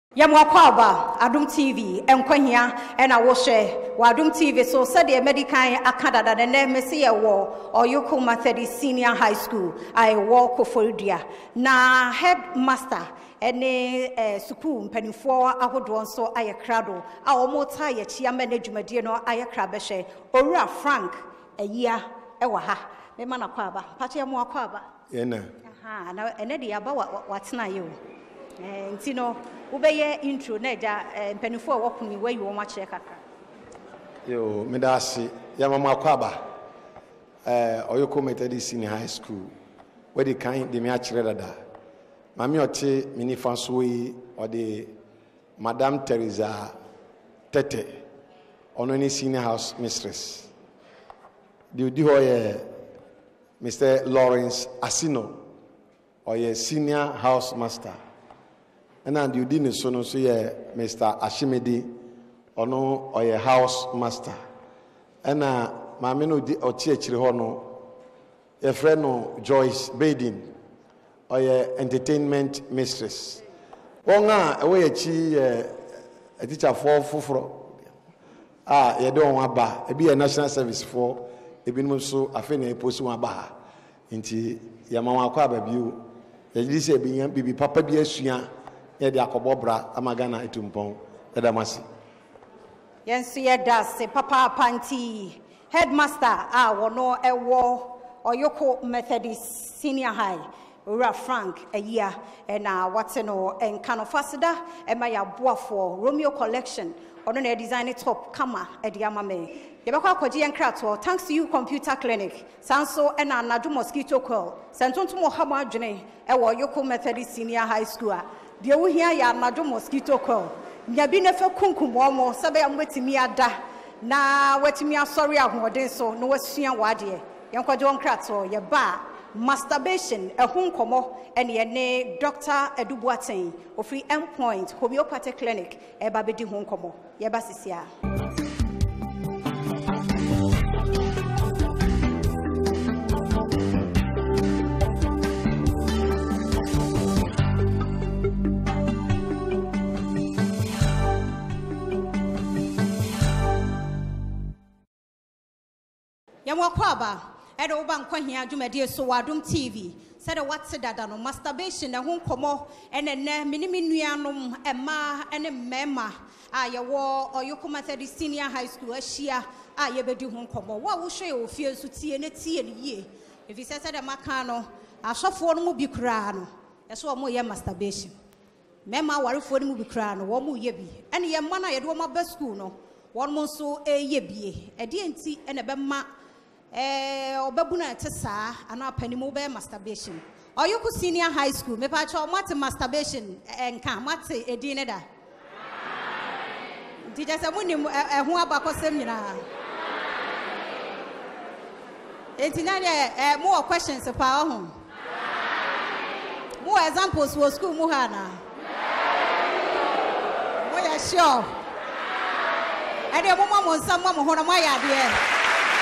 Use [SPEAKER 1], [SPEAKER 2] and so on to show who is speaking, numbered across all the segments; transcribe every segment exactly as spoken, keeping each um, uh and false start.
[SPEAKER 1] Yamwakwaba Adum T V enkwahia ena wo hwe wa Adum T V so said the medical akadada the ne mesi ye wo Oyoko Method Senior High School I wo Koforidua na headmaster ene eh, school mpanifo ahodo nso aye krado a omota ye chia management no aye krabehwe Owura Frank ayia ewa ha me mana kwaba pache yamwakwaba
[SPEAKER 2] yena
[SPEAKER 1] aha na ene de aba watena ye Eh, ntino ubeye intro na ja mpanifo wokuni wayi wo ma kire kakra
[SPEAKER 2] yo medasi ya mama kwaba eh Oyoko Method Senior High School where the kind de me a kire dada mami ote minifa so yi ode Madam Teresa Tete ono ni senior house mistress di odi ho ye Mister Lawrence Asino oye senior house master. And then you didn't so no so yeah Mister Ashimedi ono or your house master. And uh my no di ochi achire ho no your friend no Joyce Baden or your entertainment mistress. Wonga away achi a teacher for fufuro. Ah ye don wa ba e be a national service for e bi no so afi na post wa ba nti ya mama kwa ba biu ye di se bi yan bibi papa bi asua ye de akobobra amagana etumpon edamasi
[SPEAKER 1] yensu ye das papa panti headmaster a wono ewo Oyoko Method Senior High Owura Frank ayia na wate no enkano fasida e ma ya boafo Romeo collection ono na design top kama e de amame ye bekwa kwaji enkrato thanks to you computer clinic sanso e na anadu mosquito coil sentonto mo hama adwene e wo Oyoko Method Senior High School a de wo hia ya anadu mosquito coil nya bi na fe kunkum mo sabe ya mwetimi ada na wetimi asori ahoden so no wasua wade yankwaje onkrato ye ba masturbation ehun komo ene ye ne Doctor Edubuaten ofri Endpoint Homeopathic Clinic e ba bedi hun komo ye ba sisia Yamwakwaba Edo uba nkwahia adwumade so Adum T V said what's dada no masturbation ehun komo ene ne minimi nuanom ema ene mema a ye wo Oyoko Method Senior High School ahia a ye bedi hun komo wo wo hwe ofie nso tie ne tie ne yie efi se said maka no asofo no mu bi kura no yeso mo ye masturbation mema warefo no mu bi kura no wo mo ye bi ene ye ma na ye do mo ba school no won mo nso e ye bie e de enti ene be ma eh obabuna tesa ana panimu be masturbation Oyoko Senior High School me pa cho mate masturbation enka mate edin da di jase munim ehun abakosem nyina etina eh more questions pa ho more examples for school mu ha na mo ya sure ade mo mo nsam mo ho na mo ya de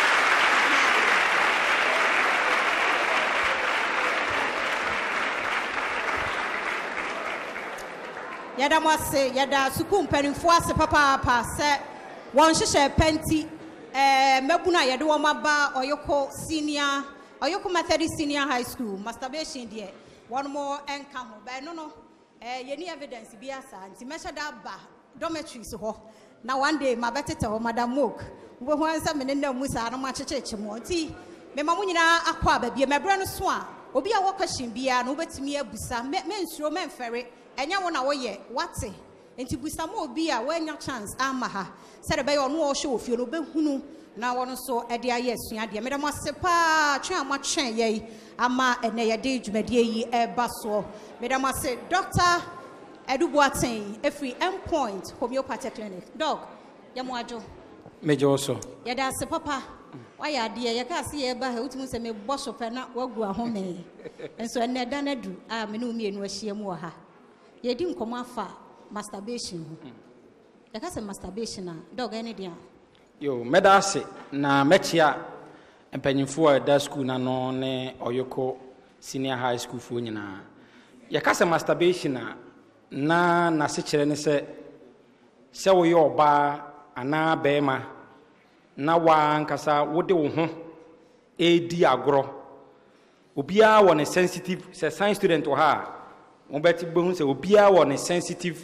[SPEAKER 1] Yada mwase, yada suku mpenifo ase papa papa se won hwehwe penti eh mebuna yede wo maba Oyoko Senior Oyoko Method Senior High School masturbation de won mo enka ho ba no no eh yeni evidence bi asa nti mesha da ba dormitories ho na one day mabetete ho Madam Mook wo ho ansa me ne musa no ma checheche mo nti me ma munyina akwa ba bi mebre no so a obi a wo question bia no betimi abusa me nsuro me mfere enya wo na wo ye wate enti busa mo obi a wanya chance ama ha sere be yo no wo hwe ofie no be hunu na wo no so e de aye asua de me dem asepa twen ama twen ye ama ene ye de dwumade yi e ba so me dem ase Doctor Edubuaten every Endpoint Homeopathic Clinic dog ya mo ajo
[SPEAKER 3] mejo so
[SPEAKER 1] ye da se papa why ya de ye ka se ye ba ha utumu se me boso pe na wagu ahome enso ene da na du a me no mienu ahia mu ha ye di nkomo afa masturbation ya ka se masturbation na dog any dia
[SPEAKER 3] yo medase na mechia empanyimfo a da school na no ne Oyoko Senior High School fo nyina ya ka se masturbation na na na se kyerɛ ne sɛ sɛ woyɛ ɔbaa anaa bɛrima na wankasa wode wo ho edi agorɔ obiara wɔ ne sensitive sɛ science student wɔ ha a mobɛte bɛhu sɛ obiara wɔ ne sensitive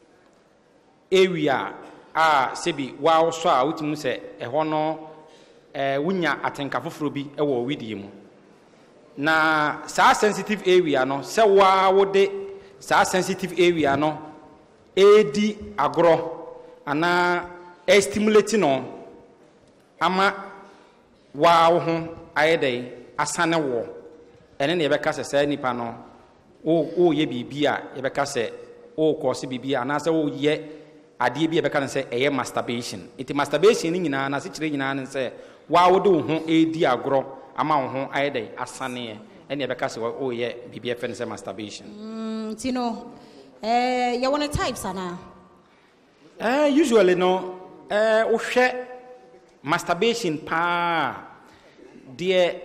[SPEAKER 3] area a sɛbi waawo so a wotumi sɛ ɛhɔ no eh, wonya atenka foforɔ bi ɛwɔ widie mu na saa sensitive area no sɛ waa wode saa sensitive area no edi agorɔ anaa estimulate no ama waawo ho ayɛ dɛn asane wɔ ɛne ne yɛbɛka sɛ saa nipa no o yɛ biribi a yɛbɛka sɛ o kɔɔse biribi a anaasɛ o yɛ adeɛ bi yɛbɛka no sɛ ɛyɛ masturbation nti masturbation no nyinaa na se kyerɛ nyinaa ne sɛ waawo de wo ho edi agorɔ ama wo ho ayɛ dɛn asaneɛ ɛne yɛbɛka sɛ o yɛ biribi ɛfɛ no sɛ masturbation
[SPEAKER 1] nti no eh yɛwɔ ne types anaa
[SPEAKER 3] eh usually no eh wohwɛ masturbation paa deɛ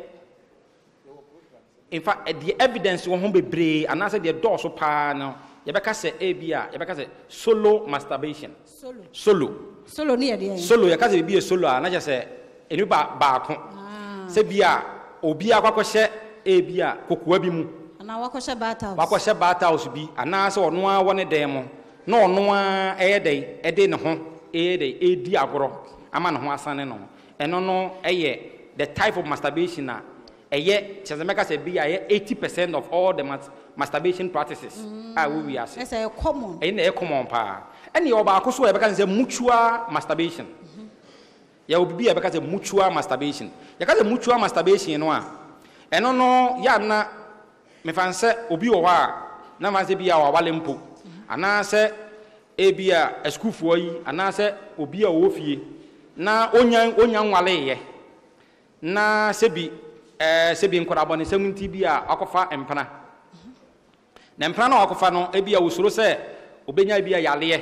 [SPEAKER 3] in fact the evidence wo ho bebree anaasɛ deɛ dɔɔso paa no yɛbɛka sɛ ebi a yɛbɛka sɛ solo masturbation
[SPEAKER 1] solo
[SPEAKER 3] solo
[SPEAKER 1] solo ne yɛ deɛ
[SPEAKER 3] solo yɛka sɛ biribi yɛ solo a na kyɛ sɛ ɛni ba baako sɛ bi a obi akɔkɔhyɛ ebi a kokoa bi mu
[SPEAKER 1] anaa wakɔhyɛ bath house
[SPEAKER 3] wakɔhyɛ bath house bi anaasɛ ɔno a wɔ ne dan mu na ɔno a ɛyɛ dɛn ɛde ne ho ɛyɛ dɛn ɛdi agorɔ ama ne ho asane no ɛno no ɛyɛ the type of masturbation a ɛyɛ kyerɛ sɛ mɛka sɛ bi a ɛyɛ eighty percent of all the mas masturbation practices a wo wi ase
[SPEAKER 1] ɛsɛ ɛyɛ common
[SPEAKER 3] ɛyɛ na ɛyɛ common paa ɛne yɛ ɔbaako so a yɛbɛka sɛ mutual masturbation yɛ wɔ bibi a yɛbɛka sɛ mutual masturbation yɛka sɛ mutual masturbation no a ɛno no yɛ ana mefa sɛ obi wɔ hɔ a na ma sɛ bi a wawale mpo anaasɛ ebi a asukuufoɔ yi anaasɛ obi a ɔwɔ fie na onya onya nwaleyɛ na sɛ bi ɛɛ sɛ bi nkɔla abɔne sɛm nti bi a akɔfa mpana na mpana na akɔfa no ebi a wosoro sɛ obenya bi a yaleɛ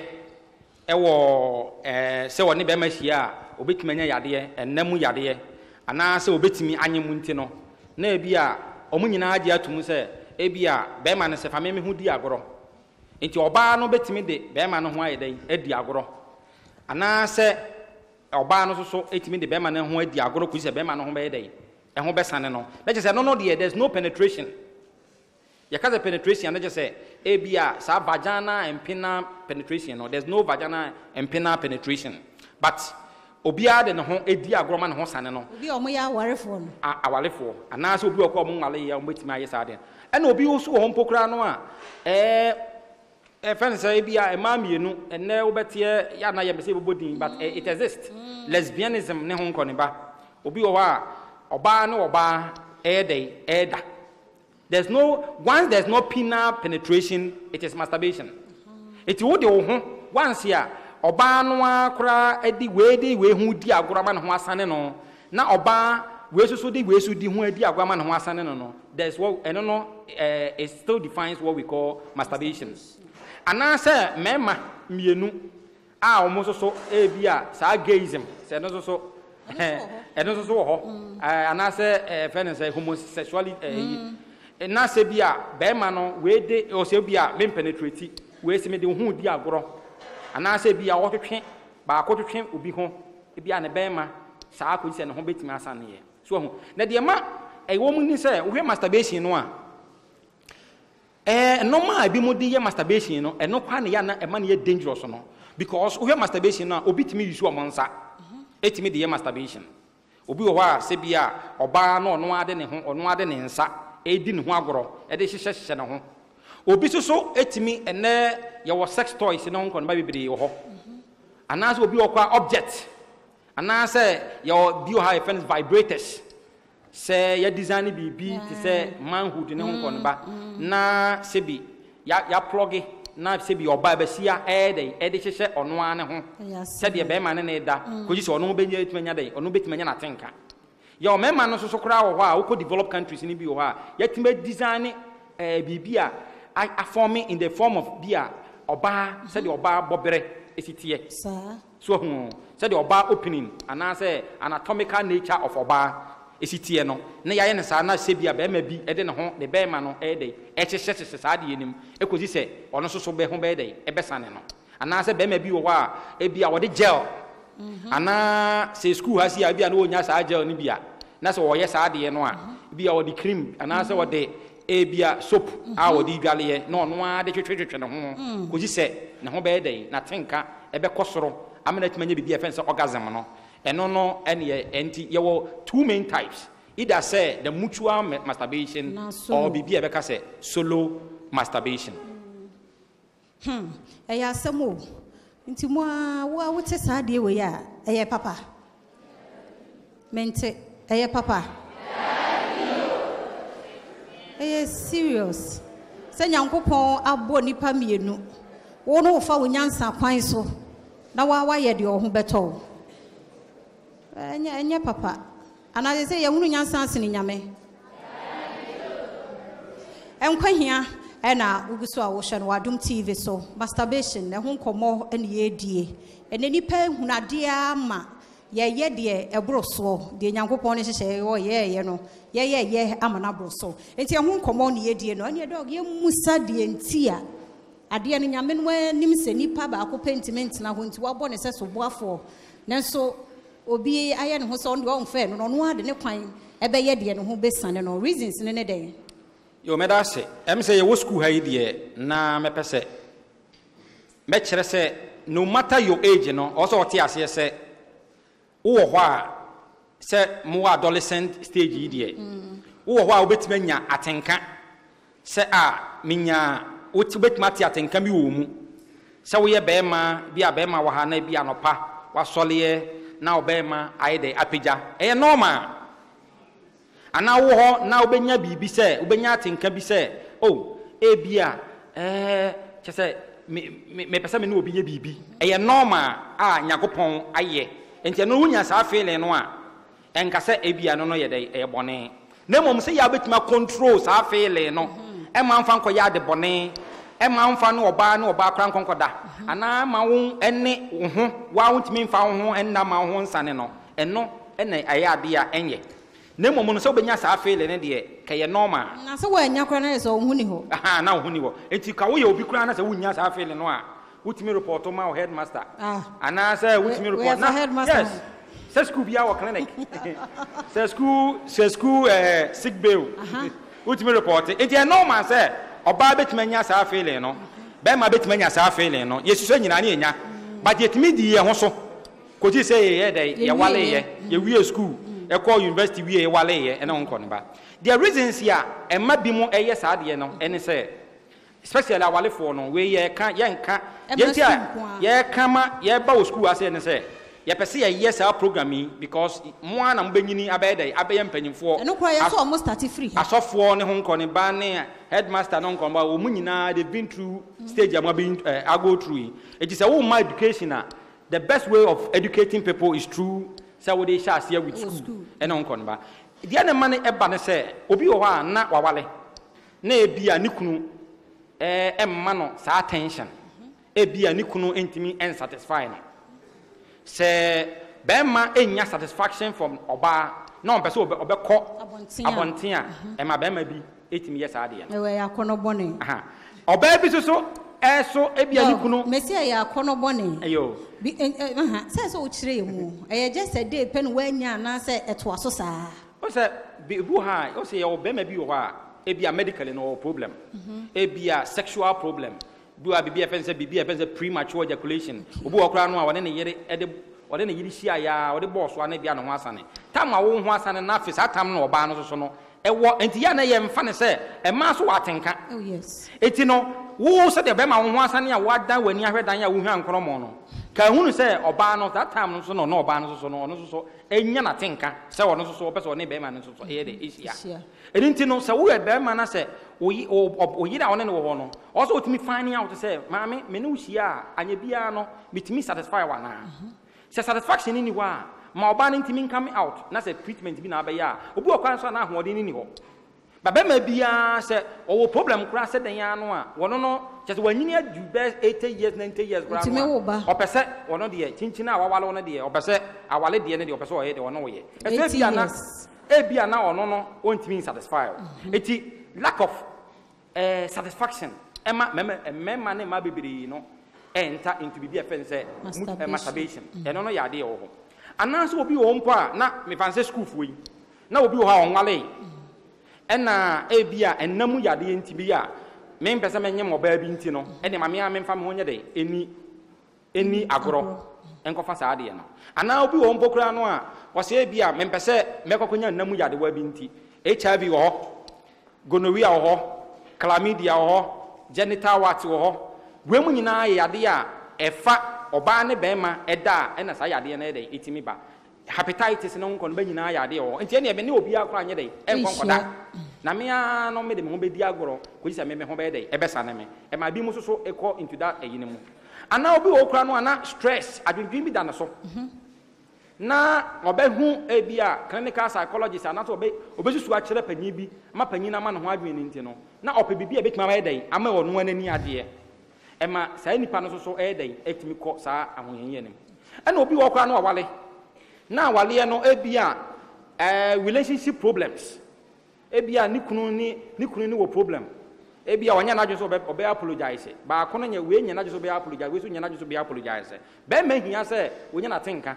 [SPEAKER 3] ɛwɔ ɛɛ sɛ wɔne bɛrima hyia a obetumi anya yadeɛ ɛnam yadeɛ anaasɛ obetumi anye mu nti no na ebi a ɔmo nyinaa agye atum sɛ ebi a bɛrima no sɛ fa mɛmɛ ho di agorɔ nti ɔbaa no betumi de bɛrima no ho ayɛ dɛ adi agorɔ anaasɛ ɔbaa no soso etumi de bɛrima no ho adi agorɔ kusi sɛ bɛrima no ho bɛyɛ dɛ ɛho bɛsane no na kyerɛ sɛ no no deɛ there's no penetration yɛka sɛ penetration na kyerɛ sɛ ebi a saa vagina empina penetration no there's no vagina empina penetration but obiara de ne ho edi agorɔ ma ne ho sane no
[SPEAKER 1] obi a ɔmo yɛ awarefoɔ no
[SPEAKER 3] awarefoɔ anaasɛ obi wɔ kɔ ɔmo nwale yɛ ɔmo betumi ayɛ saa deɛ ɛna obi nso wɔ hɔ mpo koraa no a ɛɛ ɛfɛn sɛ ebi a mmaa mmienu ɛnɛ wobɛteɛ yɛ ana yɛ mbɛsɛ ebobɔ din but it exists lesbianism ne ho nkɔniba obi wɔ hɔ a ɔbaa ne ɔbaa ɛyɛ dɛ ɛɛda there's no once there's no penile penetration it is masturbation eti wo de wo ho once a ɔbaa no a koraa ɛdi wei di wei ho di agorɔ ama ne ho asane no na ɔbaa wei soso di wei so di ho adi agorɔ ama ne ho asane no no there's what ɛno no ɛɛ it still defines what we call masturbation anaasɛ mmarima mmienu a wɔn soso ebi a saa gayism sɛ ɛno soso ɛɛ ɛno soso wɔ hɔ ɛɛ anaasɛ ɛɛ fɛn no sɛ homosexuality ɛɛ yi na sɛ bi a bɛrima no wei de ɔsɛ bi a men penetrate wei sɛ me de ho di agorɔ anaasɛ bi a wɔtwetwe baako twetwe obi ho ebi a ne bɛrima saa akɔsi sɛ ne ho betumi asane yɛ so ho na deɛ ma ɛwɔ mu ni sɛ wohwɛ masturbation no a ɛɛ nɔɔma a ebi mo de yɛ masturbation no ɛno kwa ne yɛ na ɛma ne yɛ dangerous no because wohwɛ masturbation no a obi tumi use ɔmo nsa etumi de yɛ masturbation obi wɔ hɔ a sɛ bi a ɔbaa no ɔno ade ne ho ɔno ade ne nsa edi ne ho agorɔ ɛde hyehyɛ hyehyɛ ne ho obi soso etimi ɛnɛ yɛwɔ sex toys ne ho nkɔnba bebree wɔ hɔ anaasɛ obi wɔ kɔ a object anaasɛ yɛwɔ bi wɔ ha yɛfɛ no vibrators sɛ yɛ design biribi te sɛ manhood ne ho nkɔnba na sɛ bi ya ya plug na sɛ bi ɔbaa bɛsia ɛyɛ dɛ ɛde hyehyɛ ɔno ara ne ho sɛdeɛ bɛrima ne ne da kɔgye sɛ ɔno bɛnya etumi anya dɛ ɔno bɛtumi anya n'atenka yɛ ɔmɛma no soso koraa wɔ hɔ a wokɔ developed countries ne bi wɔ hɔ a yɛtumi design ɛɛ biribi a a form in the form of bi a ɔbaa sɛdeɛ ɔbaa bɔbɛrɛ esi teɛ so ho sɛdeɛ ɔbaa opening anaasɛ anatomical nature of ɔbaa esitie no na yaye ne saa na sebia be ma bi e de ne ho de be ma no e de e hyehye hyehye saa de enim e kozi se ono so so be ho be de e be sane no ana se be ma bi wo wa e bia wo de gel ana se school ha si a bia na wonya saa gel ni bia na se wo ye saa de no a bia wo de cream ana se wo de e bia soap a wo de dwale no no a de twetwetwe ne ho kozi se ne ho be de na tenka e be kosoro amena tuma nya bi bia fense orgasm no eno no ene enti ye wo two main types either say the mutual masturbation or bibia be ka say solo masturbation.
[SPEAKER 1] Hmm. Eya asemo. Nti mo a wo wote saa de we ya eye papa. Mente eye papa. Eye serious. Se Nyankopon abo nipa mienu. Wo no fa wo nyansa kwan so. Na wa wa ye de ho beto. Enya enya papa. Ana they say yehunu nyansa asini nyame. Enkwahia ena uguso a wo hye no Adom T V so masturbation na ho nkomo ene yedie. Ene nipa hunade ama ye ye de ebroso de Nyankopon ne hyehye wo ye ye no ye ye ye amana broso. Enti ho nkomo ne yedie no ene dog ye musa de ntia ade ne nyame no anim se nipa ba ko pentiment na ho nti wo bo ne se so boafo. Nanso obi aye ne ho so ndo onfe no no ade ne kwan ebe ye de ne ho besane no reasons ne ne den
[SPEAKER 3] yo medase em say ye school ha ide na me pese me kire se no matter your age no also oti ase se wo ho a se mo adolescent stage ide wo ho a obetima nya atenka se a minya oti obetima ati atenka mi wo mu se wo ye be ma bi a be ma wo ha na bi anopa wa sole na obema aide apija e normal ana wo ho na obenya bibi se obenya atenka bi se oh e bia eh che se me me pesa me no obi ye bibi e normal a Nyakopon aye enti no wunya sa feeling no a enka se e bia no no ye de e bone na mom se ya betima control sa feeling no e ma mfa nko ya de bone e ma mfa no oba no oba kran konkoda ana ma won ene wo ho wa wontimi mfa wo ho enna ma ho nsane no eno ene ayade a enye na mom no so benya sa afele ne de ka ye normal
[SPEAKER 1] na so wa nya kra na so hu ni ho
[SPEAKER 3] aha na hu ni ho enti ka wo ye obi kra na se wunya sa afele no a wutimi report ma o headmaster
[SPEAKER 1] ah
[SPEAKER 3] ana se wutimi report
[SPEAKER 1] na headmaster yes
[SPEAKER 3] se school bia wo clinic se school se school eh sick bay wutimi report enti e normal se oba betimanya sa afele no be ma betimanya sa afele no yesuso nyina na enya but yetimi di ye ho so ko ti say ye dey ye wale ye ye wi school e call university wi ye wale ye e na onko ne ba the reasons ya e ma bi mu eye sa de no ene say especially awale for no we ye ka ye nka ye ntia ye kama ye ba wo school ase ne say ye pese ye yes our programming because mo ana mbenyini abede abeye mpanyimfo
[SPEAKER 1] eno kwa ye so almost start free
[SPEAKER 3] asofo ne ho nkone ba ne headmaster no nkon ba wo munyina they been through stage am been uh, I go through it is a woman education the best way of educating people is through say we dey share here with school eno nkon ba dia ne mane e ba ne say obi wo ha na wawale na ebia ne kunu eh emma no sa attention ebia ne kunu entimi unsatisfied se bema enya satisfaction from oba na on pese obe ko abonten a e ma bema bi etimi yes ade
[SPEAKER 1] e we akono bone
[SPEAKER 3] aha oba bi so so e so e bia ni kunu
[SPEAKER 1] mesia ya akono bone
[SPEAKER 3] ayo
[SPEAKER 1] bi aha se so o kire mu e just a day pen wanya na se eto aso saa
[SPEAKER 3] o se bi bu ha o se ya obema bi wo ha e bia medically no problem e bia sexual problem do a bibi efense bibi efense premature ejaculation obu okra no a wone ne yere ede wone ne yiri hia ya wode boss wa na bia no ho asane tam a wo ho asane na afisa tam no oba no so no ewo enti ya na ye mfa ne se e ma so watenka
[SPEAKER 1] oh yes
[SPEAKER 3] enti no wo se de be ma wo ho asane a wada wani ahwedan ya wo hwan nkromo no ka hunu se oba no that time no so no no oba no so no no so so enya na tenka se wo no so so pese wo ne be ma no so so e de isia enti no se wo e be ma na se oyi oyi da one ne wo ho no also otimi finding out say maame me ne usia anya bia no bitimi satisfy wa na se satisfaction ni wa ma oba ne ntimi come out na se treatment bi na ba ya obi okwan so na ahode ni ni ho ba be ma bia se owo problem kura se den ya no a wono no just wanyini adu be eighty years ninety years kura no o pese wono de chinchina awawale wono de o pese awale de ne de o pese o ye de wono wo ye e so bia na ebia na ono no ontimi satisfy eti lack of eh satisfaction ema mema ne ma bebiri no enter into bibi afen say masturbation eno no yade wo ho anaso obi wo mpo a na me fanse school fuyi na obi wo ha onwale ena ebia enamu yade entibi a me mpese menye moba bi nti no ene mame a me mfa me ho nye de eni eni agoro enkofa sa ade no ana obi wo mpo kura no a wose ebia me mpese mekokonya namu yade wa bi nti H I V wo ho gonorrhea wo ho chlamydia wo ho genital wart wo ho we mu nyina yade a efa oba ne bema eda ena sa yade na ede etimi ba hepatitis no nko no ba nyina yade wo enti ene ebe ne obi akora nye de enko nkoda na me a no me de me ho be di agoro ko jisa me me ho be de ebe sa na me e ma bi mu so so ekọ into that eyine mu ana obi wo kora no ana stress adwendwen bi da na so na obehu ebia clinical psychologist anato obe obesusu a kire panyin bi ama panyin na ma no ho adwen ni nti no na ope bibia betima ma edai ama wo no anani ade e ma sai nipa no so so edai etimi ko saa ahoyenye nim ana obi wo kora no wale na wale no ebia eh relationship problems ebia ni kunu ni ni kunu ni wo problem ebia wanya na adwo so obe apologize ba ko no nya we nya na adwo so be apologize we so nya na adwo so be apologize be ma hia se wo nya na tenka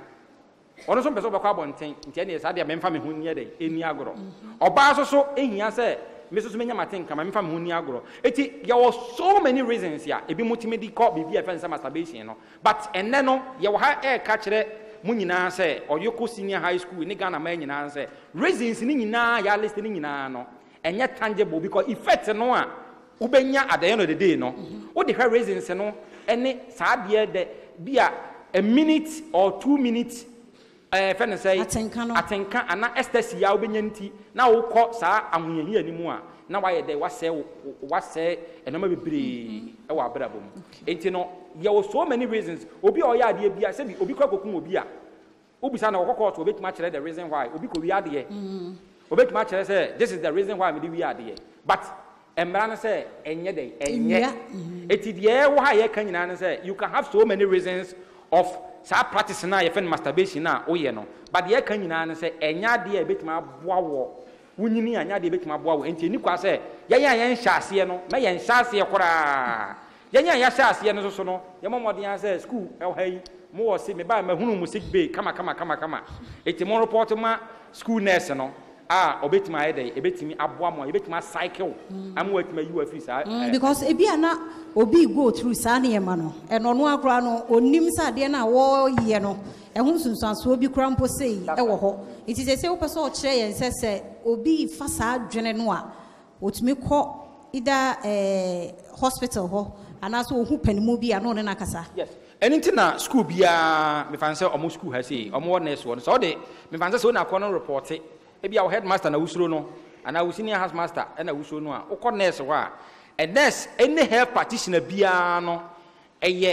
[SPEAKER 3] ono so peso be kwa bonten ntia ne sa de me mfa me ho nye de eni agoro oba so so ehia se me so so menya matenka ma me mfa me ho ni agoro eti there was so many reasons ya ebi mutime di ko bibi e fensa masturbation no but enne no ye wo ha e ka kire mu nyina se oyoko senior high school ni Ghana ma nyina se reasons ni nyina ya list ni nyina no enye tangible because effect no a ubenya at the end of the day no wo de reasons no ene sa de de bia a minute or two minutes eh fene say atenka ana ecstasy ya obenya nti na wo kọ saa ahoyehi animu a na waye de wase wase enoma bebre e wa abrabom enti no there was so many reasons obi o ya ade bia se bi obi kwa kokun obi a obisa na kokọ to obetima kire the reason why obi ko wi ade obetima kire say this is the reason why me di wi ade but emra na say enye de enye eti de wo ha ye kan nyina na say you can have so many reasons of sa practice na ye fen masturbation na oye no but ye kan nyina na say enya de e betima aboa wo wunyini anya de e betima aboa wo enti ni kwa say ye ye ye nhyaase no me ye nhyaase kora ye ye ye nhyaase no so so no ye momodin ya say school e ha yi mo wo se me ba ma hunu music bay kama kama kama kama eti mo report ma school nurse no ah obetima ye de e betimi aboa mo e betima cycle am wetima you afis
[SPEAKER 1] because e bia na obi go through sa na ye ma no e no no akora no onim sa de na wo ye no e hu sunsanso obi kura mpo sei e wo ho iti se se wo pese o kire ye nse se obi fa sa adwene no a otumi ko ida eh hospital ho anaso ohu panimu bi a no ne nakasa
[SPEAKER 3] yes anything na school bia me fan say omo school ha sei omo nurse won so de me fan say so na ko no report e bia wo headmaster na wusuro no ana wo senior house master na wusuro no a wo ko nurse ho a a nurse any health practitioner bia no eye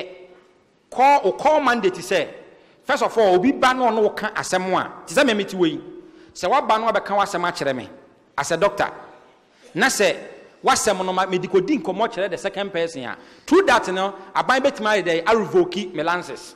[SPEAKER 3] call o call mandate say first of all obi ba no no ka asem a ti say me meti we se wa ba no be ka wasem a kire me as a doctor na say wasem no medical din komo kire the second person a through that no aban betima dey a revoke me license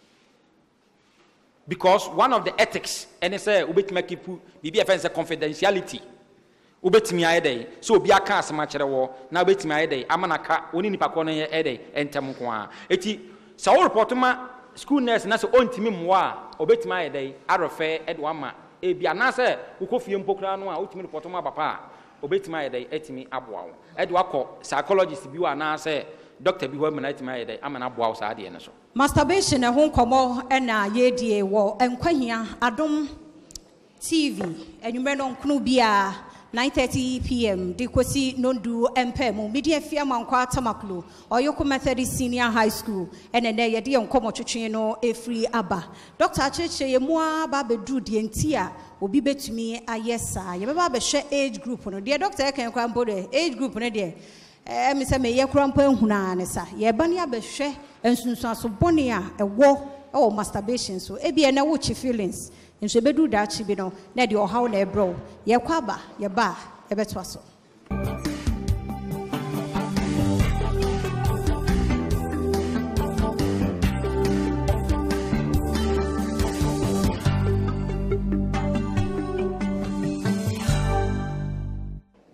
[SPEAKER 3] because one of the ethics and say obetima keep bibi e say confidentiality obetimi aye dey so obi aka asema kire wo na obetimi aye dey amanaka oni nipa ko no ye dey entem ko a eti sa wo report ma school nurse na so ontimi mwa obetimi aye dey arofe edwama e bia na say ukofie mpokra no a otimi report ma papa obetimi aye dey etimi aboa wo edwa ko psychologist bi wa na say doctor bi ho ma na etimi aye dey amana aboa wo sa de ne so
[SPEAKER 1] masturbation e ho nkomo e na ye die wo enkwahia adom T V enwumre no nkunu bia nine thirty p m Dikosi Nondu Empemu Media Fia Mankwa Tamaklu Oyoko Methodist Senior High School ene ne yede nkomo twetwe no efri aba Doctor Acheche yemua ba bedu de ntia obi betumi ayesa ye ba be hwe age group no de doctor eken kwa mbode age group no de eh mi se me ye kura mpa ehuna ne sa ye ba ne abehwe ensunsuaso bone a ewo e masturbation so e bia na wo chi feelings nso bedu da chi bi no na de ohaw na ebro ye kwaba ye ba e betwa so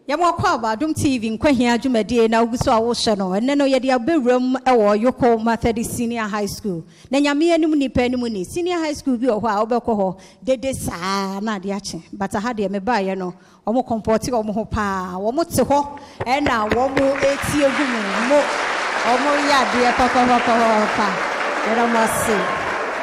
[SPEAKER 1] Yamo Kwaba, Dum T V, Kwahia Jumadi, now Guso Oshano, and then you have a room or Yoko Methodist Senior High School. Then Yami and Muni Penny, Senior High School, be a while, Boko, de desa, Nadiache, but I had a mebayano, or more comporting or more pa, or more to and now one more eight year woman, more or more yard, dear Papa, Papa, that I must say.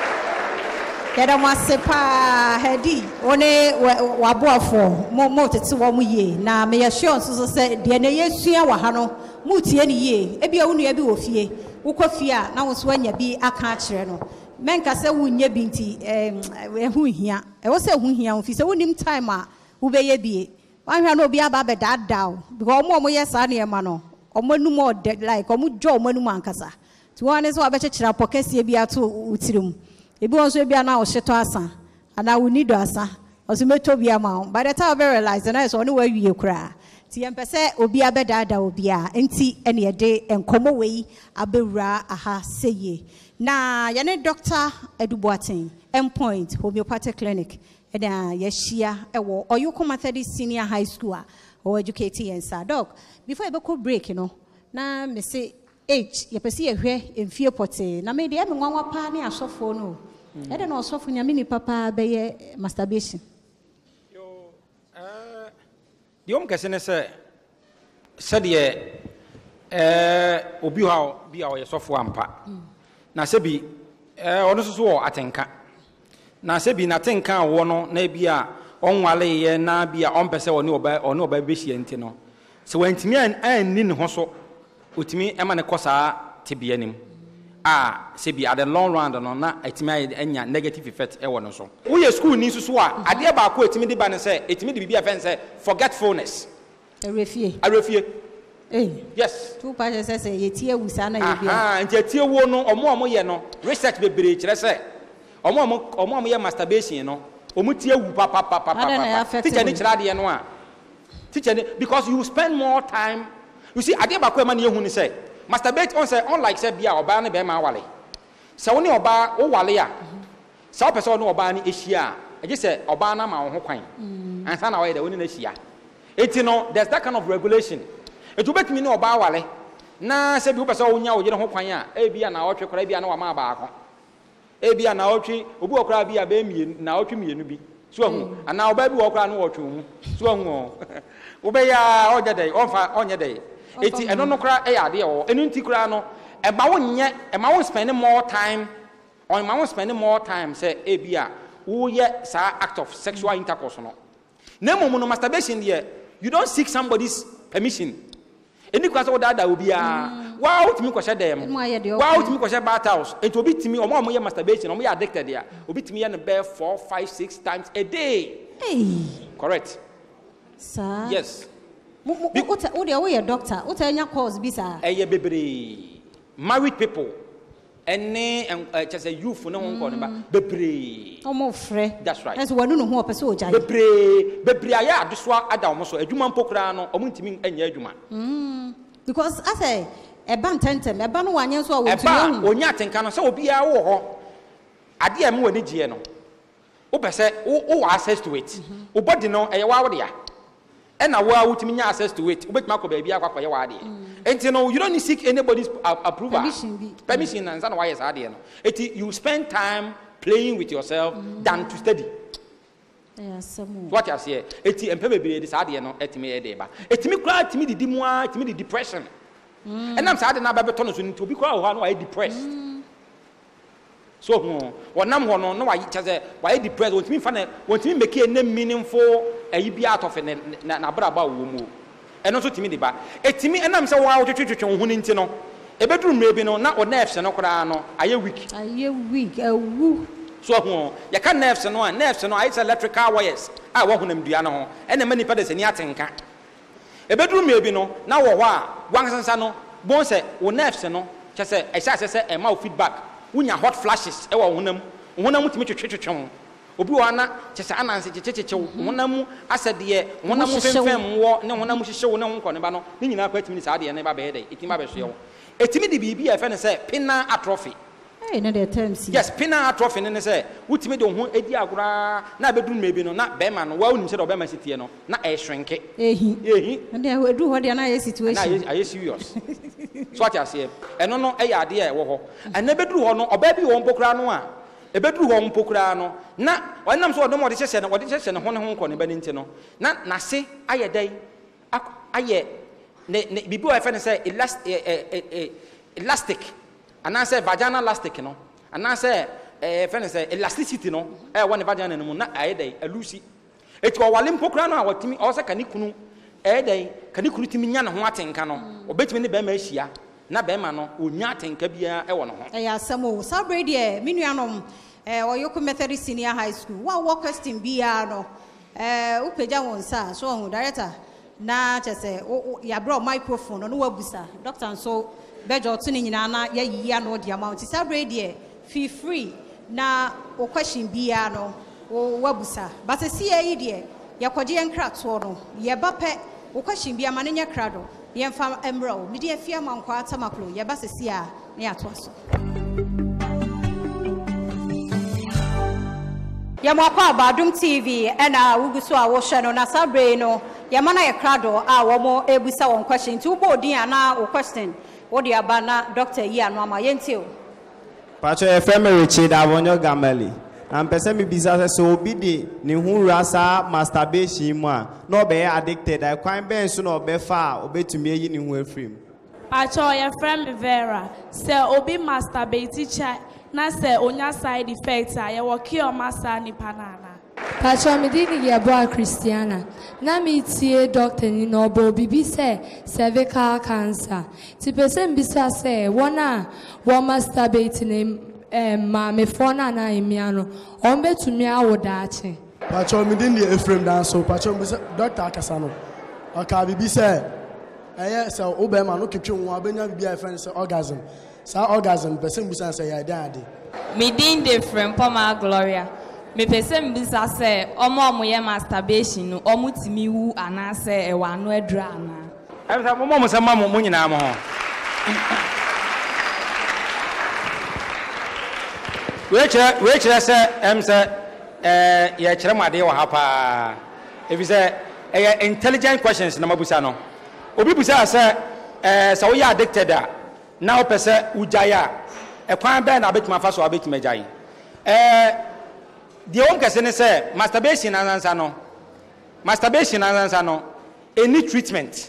[SPEAKER 1] Yada masepa hedi one waboafo mo mo tete wo mu ye na me yasho so se de na yesua wa ha no mu tie ni ye e bia wonu ya bi wo fie wo kɔ fie a na wo so anya bi aka a kyerɛ no menka se wunya bi nti eh hu hia e wo se hu hia wo fi se wonim time a wo be ye bie wan hwa na obi aba be dad down because omo omo yes na e ma no omo nu mo like omo jo omo nu mo ankasa ti won so abekyekira pokɛsie bi ato utirim. If you want to be an hour, Shetoasa, and I will need Asa, or to be a mount. By the time I realize, and I saw anywhere you cry. Ti empese obi abeda da obi a enti ene de enkomo wei abewura aha seye na yene Doctor Eduboaten Endpoint Homeopathic Clinic ena yeshia ewo Oyuko Methodist Senior High School a o educate yensa doc before e be ko break you know na me say age ye pese ye hwe emfie pote na me de me nwanwa pa ne asofo no e de na osofo nya me ni papa be ye masturbation
[SPEAKER 3] yo eh di om kese ne se se de eh obi ha bi a o ye sofo ampa na se bi eh ono so so atenka na se bi na tenka wo no na bi a onwale ye na bi a ompese oni oba oni oba be hie nti no se wantimi an ni ne ho so utimi ema ne kosa tibia nim ah se bi at the long run no na etimi anya negative effect e wono so wo ye school ni susu a ade ba ko etimi de ba ne se etimi de bibia fen se forgetfulness
[SPEAKER 1] arefie
[SPEAKER 3] arefie
[SPEAKER 1] eh
[SPEAKER 3] yes
[SPEAKER 1] two pa se se ye tie wusa na ye bia
[SPEAKER 3] ah nti tie wo no omo omo ye no research bebre kire se omo omo omo omo ye masturbation no omo tie wu pa pa pa pa teacher ni kire ade no a teacher because you spend more time. You see, I did back when you who say, masturbate on say, unlike say, be our banner, be my wally. So only oba, oh, walia. So person no obani ishia. I just say, obana ma on coin. And sana away the winning ishia. It's you know, there's that kind of regulation. It will bet me no oba wally. Na say, you person unya, you know, coin, a be an outre, crabby, and no ama back. A be an outre, ubu crabby, a baby, now to me, and be. So, and now baby walk around or two. So, obey all the day, on your day. Eti eno no kra e ade o enu nti kra no e ma wonye e ma won spend more time on ma won spend more time say e bia wo ye sa act of sexual intercourse no na mom no masturbation there you don't seek somebody's permission eni kwa so dada obi a wa utimi ko shedem wa utimi ko she bath house enti obi timi omo omo ye masturbation omo ye addicted there obi timi ye no be four five six times a day
[SPEAKER 1] hey
[SPEAKER 3] correct
[SPEAKER 1] sir
[SPEAKER 3] yes.
[SPEAKER 1] What are doctor? What are your cause? Bisa.
[SPEAKER 3] Eh, baby. Married people. Any and just a youth no one call them baby.
[SPEAKER 1] Oh, more free.
[SPEAKER 3] That's right.
[SPEAKER 1] That's one who hope so.
[SPEAKER 3] Baby, baby, I had this one. I don't know. A human pokrano, or muntiming and yajuman.
[SPEAKER 1] Because I say a ban tentem, a ban one years old.
[SPEAKER 3] A ban or yatin can so be a war. I dear more than Giano. Opa said, oh, access to it. Oh, but you know, a wawadia. And now, why would me access to it? But Marco baby, I got your idea. And you know, you don't seek anybody's approval. Permission, permission, and some why is idea. You spend time playing with yourself than to study.
[SPEAKER 1] Yes,
[SPEAKER 3] what I say, it's and baby, this idea no at me a day. It's me cry to me the demois, to me the depression. And I'm sad enough about to be called one why depressed. So, what number no, no, I just why depressed want me fun, want me make a meaningful. E bi out of na na bra ba wo mu eno so timi de ba etimi enam se wa wo twetwetwe ho ni nti no e bedru mre bi no na o nerves no kora no aye weak
[SPEAKER 1] aye weak awu
[SPEAKER 3] so ho ya ka nerves no a nerves no aye electrical wires a wo honam dua no ho ena mani pa de se ni atenka e bedru mre bi no na wo ho a wansansa no bon se wo nerves no che se e sha se e ma wo feedback wunya hot flashes e wo honam honam timi twetwetwe ho obi wana chese ananse checheche wonam asede wonam femfem wo ne wonam hyehye wo ne wonko ne ba no ni nyina kwa timi sa de ne ba be de etimi ba be so ye wo etimi de bibi e fe ne se penile atrophy
[SPEAKER 1] Hey, no the terms.
[SPEAKER 3] Yes, penile atrophy ne say wutimi de ho edi agora na bedu maybe no na be ma no wa unim say do be ma sitie no na e shrinke
[SPEAKER 1] ehi
[SPEAKER 3] ehi
[SPEAKER 1] and e do ho de na ye situation
[SPEAKER 3] na ye serious so what you say eno no e ya de e wo ho and na bedu ho no oba bi wo mpokura no a e bedu ho mpokura no na wanam so odom ode hyehye no ode hyehye no ho ne ho nko ne ba nti no na na se aye dai aye ne ne bibi wa fe ne say elastic elastic and I say vaginal elastic no and I say eh friend say elasticity no eh one vagina no na aye dey alusi eti o wale mpokura no a watimi o say kanikunu eh dey kanikunu timi nya ne ho atenka no obetimi ne be ma ahia na be ma no onya atenka bia e wo no ho eh
[SPEAKER 1] asamo sabre de menuanom eh Oyoko Methodist Senior High School wa wo question bia no eh upeja won sa so hu director na chese ya bro microphone no wabusa doctor so bejo to ni nyina na ya yiya no de amount sabre de feel free na o question bia no o wabusa but see e de ya kwaje enkrato no ye ba pe o question bia ma ne nya krado ye mfa emro mi de afia mankwa atamaklo ye ba sesi a na ya to aso ya mwakwa Badum T V ena wuguso a wo hwe no na sabre no ya mana ye krado a wo mo ebusa won question ti ubo din ana o question wo de abana doctor yi anu ama yentio
[SPEAKER 4] Pacho efemereche da wonyo gameli na mpese mi bisa se obi de ne hu rasa masturbation mu a no be addicted I kwan ben so no be fa obetumi yi ne hu afrim
[SPEAKER 5] Pacho ye friend Vera se obi masturbate cha na se onya side effect a ye wo cure masa ni panana
[SPEAKER 6] Pacho mi dini ye boa Christiana na mi tie doctor ni no bo bibi se cervical cancer ti pese mbisa se wona wo masturbate ne eh ma me fona na imiano on betumi awoda ache
[SPEAKER 7] Pacho mi dini Ephraim dan so Pacho mbisa doctor akasa no aka bibi se eye se obema no ketwe won abenya bibi a friend se orgasm sa orgasm pese mbisa se ya dan ade
[SPEAKER 8] mi din different Poma Gloria me pese mbisa se omo omo ye masturbation no omo timi wu anase e wa no adura ana
[SPEAKER 3] em sa mo mo se ma mo nyina mo ho we chere we chere se em se eh ye chere made wa ha pa if say eh intelligent questions na mabusa no obi busa se eh sa we addicted a na o pese ujaya e kwan be na betima fa so abetima jai eh the one person say masturbation anansa no masturbation anansa no any treatment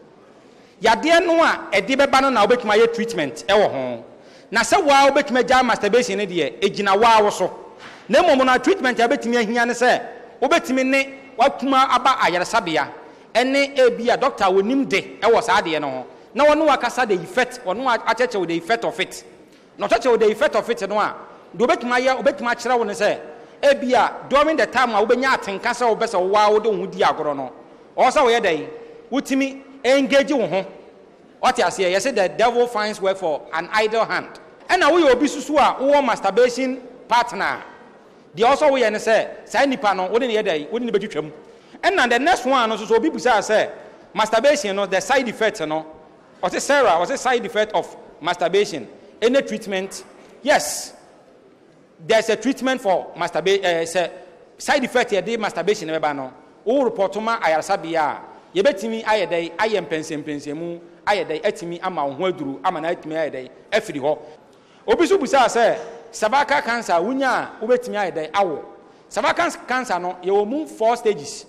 [SPEAKER 3] ya de no a e de beba no na obetima ye treatment e wo ho na se wa obetima ja masturbation ne de egina wa wo so na mom na treatment ya betimi ahia ne se obetimi ne wakuma aba ayaresabea ene ebia doctor wonim de e wo sa de no ho na wono wakasa the effect wono acheche with the effect of it no acheche with the effect of it no a do obetima ye obetima kire wo ne se ebia during the time a wobenya atenka se wo bese wo wa wo de hu di agoro no o sa wo ye dai wutimi engage wo ho what you say you say the devil finds work for an idle hand and now we obi susu a wo masturbation partner the also we ne say say nipa no wo de ne ye dai wo de ne betwetwam and now the next one no so so obi busa say masturbation no the side effect no what is Sarah was a side effect of masturbation any treatment yes there's a treatment for masturbation uh, say side effect here dey masturbation e ba no o report ma ayarsabia ye betimi ayedai ayem pensem pensemu ayedai atimi ama wo ho aduru ama na atimi ayedai afiri ho obi so busa say cervical cancer wunya wo betimi ayedai awo cervical cancer no ye wo mu four stages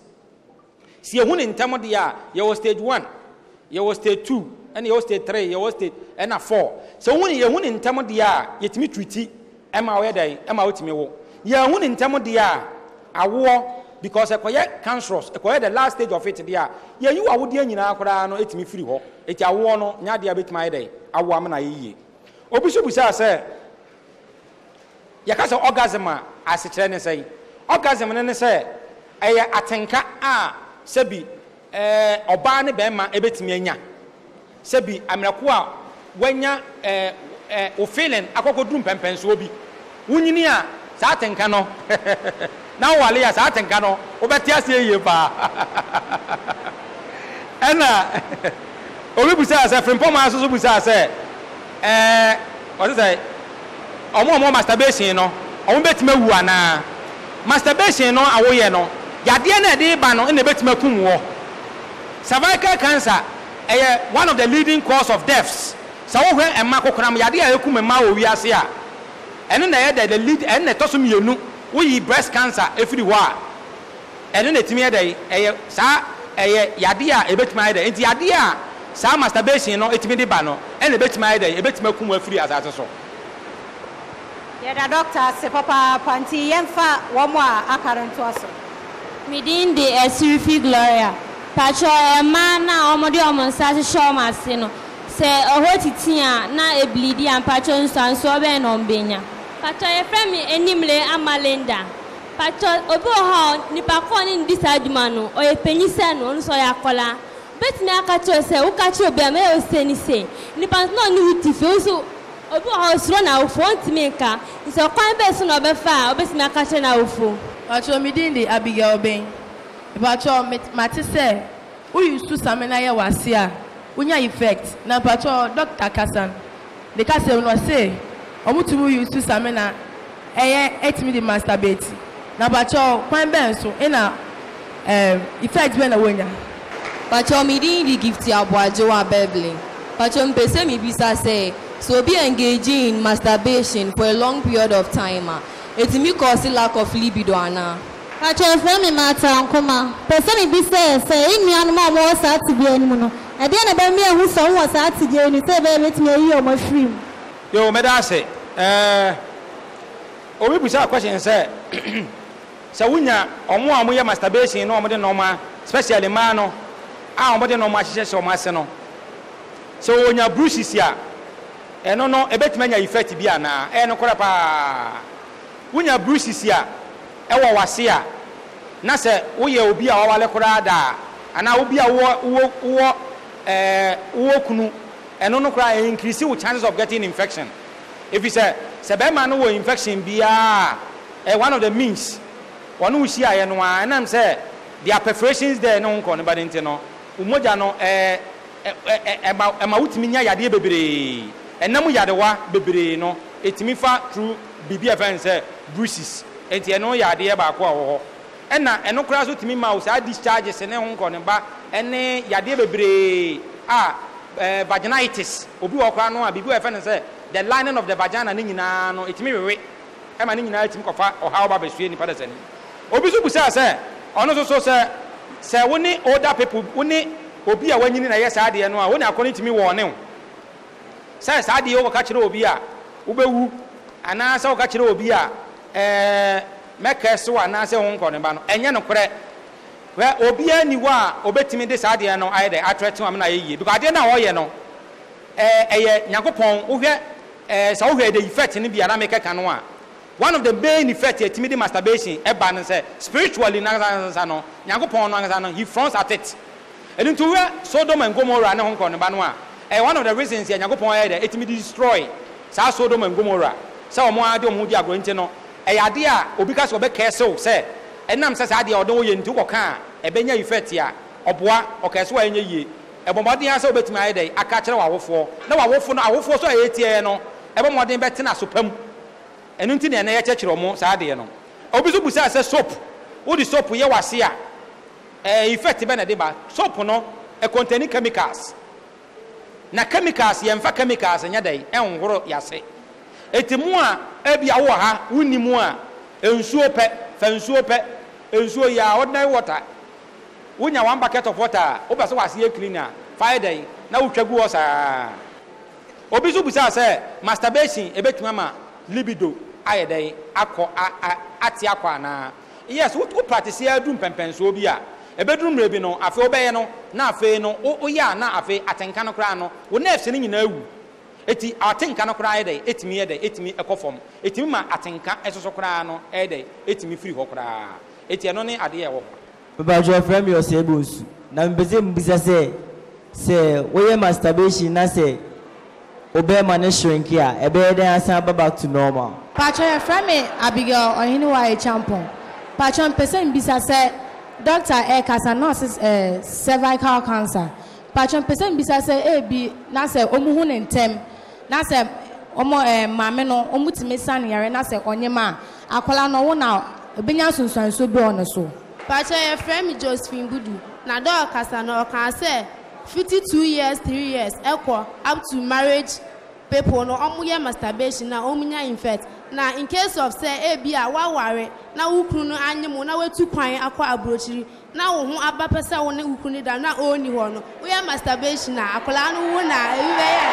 [SPEAKER 3] si ehun ntem de a ye wo stage one ye wo stage two and ye wo stage three ye wo stage and a four so hun ye hun ntem de a yetimi treat ema wo yedai ema wotimi wo ye hun ntem de a awo because ekoye cancerous ekoye the last stage of it there ye you awode anyina akora no etimi firi ho eti awo no nya de abetima yedai awo am na yiye obi so busa say yakasa orgasm a asekere ne say orgasm ne ne say eye atenka a sebi eh oba ne be ma ebetimi anya sebi amrako a wanya eh eh o feeling akokodum pempenso obi wunyini a sa atenka no na wale ya sa atenka no obeti ase yie pa ena obi busa ase frimpoma aso so busa ase eh what is say omo omo masturbation no omo betima wu ana masturbation no awoye no yade na de ba no na betima kum wo cervical cancer eh one of the leading cause of deaths so wo hwe emma kokonam yade a ekum emma wo wiase a eno na ye the lead en na toso mienu wo yi breast cancer efiri wo a eno na timi ye dey eh sa eh yade a ebetima ye dey enti yade a sa masturbation no etimi de ba no en na betima ye dey ebetima kum wo afiri asase so.
[SPEAKER 1] Yada doctor se papa panti yemfa womo a akaranto aso.
[SPEAKER 9] Within the Esirifi Gloria. Pacho ema na omode omonsa se show mase no. Se ohotitia na eblidi an pacho nsanso be no mbenya. Pacho e frame enimle amalenda. Pacho obi ho nipa ko ni ndisa aduma no oye penyise no nso ya kola. Betimi aka cho se wo ka chi obi am e o se ni se. Nipa no ni utifi so obi ho suro na ofo ntimi nka. Nso kwan be so no be fa obesimi aka che na ofo.
[SPEAKER 10] Pacho midindi Abigail Ben. Pacho mate say who used to samena ye wasia. Unya effect. Na pacho Doctor Kasan. The Kasan no say omutumu used to samena eye etimi di masturbate. Na pacho kwan ben so ina um effect ben na wonya.
[SPEAKER 11] Pacho midindi gift ya boajo wa Bible. Pacho mpese mi bisa say so be engaging in masturbation for a long period of time. It may cause lack of libido ana.
[SPEAKER 12] Pacho frame mata ankoma. Person bi say say in anu ma mo sa ti bi enu no. E de na ba mi ehu so wo sa ti je ni say be met me yi o ma free.
[SPEAKER 3] Yo me da say eh obi busa question say say wunya omo amu ye masturbation no omo de normal especially man no a omo de normal hye hye omo ase no. So wonya bruises ya eno no ebetima nya effect bi ana e no kora pa wunya bruises ya ewo wase a na se wo ye obi a wawale kora da ana obi a wo wo eh wo kunu eno no kora increase your chances of getting infection. If you say se be man wo infection bia eh one of the means one wo shia ye no a na am say there are perforations there no nko no badente no umoja no eh e ma e ma wutimi nya yade bebre enam yadewa bebre no etimi fa through bibi afen say bruises enti eno yade e ba ko ho ena eno kura so timi ma o sa discharges ne ho nko ne ba ene yade bebre a vaginitis obi wo kura no a bibi afen say the lining of the vagina ne nyina no etimi wewe e ma ne nyina etimi kofa o ha oba besue ni pada sani obi so busa say ono so so say say woni older people woni obi a wanyini na yes ade no a woni akoni timi wo ne say say ade wo ka kire obi a wo bewu ana say wo ka kire obi a eh meka so ana say ho nko ne ba no enye no kore we obi ani wa obetimi de say ade no aye de atretu am na yeye because ade na wo ye no eh eye nyakopon wo hwe eh say wo hwe de effect ni bia na meka ka no a one of the main effect etimi de masturbation e ba no say spiritually na sa no nyakopon no anga no he fronts at it. And into where Sodom and Gomorrah na Hong Kong banwa eh one of the reasons ya nyakopon e dey etimi destroy sa Sodom and Gomorrah sa omo ade omo di agro nti no e yade a obi ka so be kese say enam sa sa ade odon ye nti ko ka e benya effect ya oboa o kese wa enye yie e bomodin ya sa obetimi aye dey aka kire wa wofo na wa wofo no awofo so aye tie no e bomodin be tena so pam enu nti ne na ye chekire omo sa ade no obi so busa say soap wo di soap ye wase a eh effect be na de ba soap no e contain chemicals na chemicals ye mfa chemicals nya dai enhoro yase etimu a ebia wo ha wunimu a ensuo pe fa ensuo pe ensuo ya ordinary water wunya one bucket of water oba so wase cleaner fire dai na wutwagu wo saa obi so busa say masturbation ebetuma ma libido aye dai akọ ati akọ na yes wo practice ya dum pempenso obi a ebedrum rebi no afi obeye no na afi no o ya na afi atenka no kra no wo nerves ni nyina awu eti atenka no kra ede etimi ede etimi ekofom etimi ma atenka esoso kra no ede etimi free ho kra eti eno ne ade ye wo
[SPEAKER 13] baba jo frame your sebus na mbeze mbisa se se we masturbation na se obe ma ne shrink ya ebe den asan back to normal
[SPEAKER 10] Pacho your frame Abigail ohini wa e champion Pacho person mbisa se Doctor Ekasa nurses uh, cervical cancer. Patron person bisa say e bi na say omuhu ne ntem na say omo eh maame no omutime san yare na se onyema akwala no wo na obenya sunsuanso bi ono so.
[SPEAKER 14] Pacha your friend Josephine Budu na do kasa no kan say fifty-two years three years equal up to marriage people no omuye masturbation na omunya infect na in case of say e bia wa ware na wukunu no anyemu na wetu kwan akwa abrochiri na wo ho aba pesa wo ne wukunu da na oni ho no we masturbation na akola no wo na ewe ya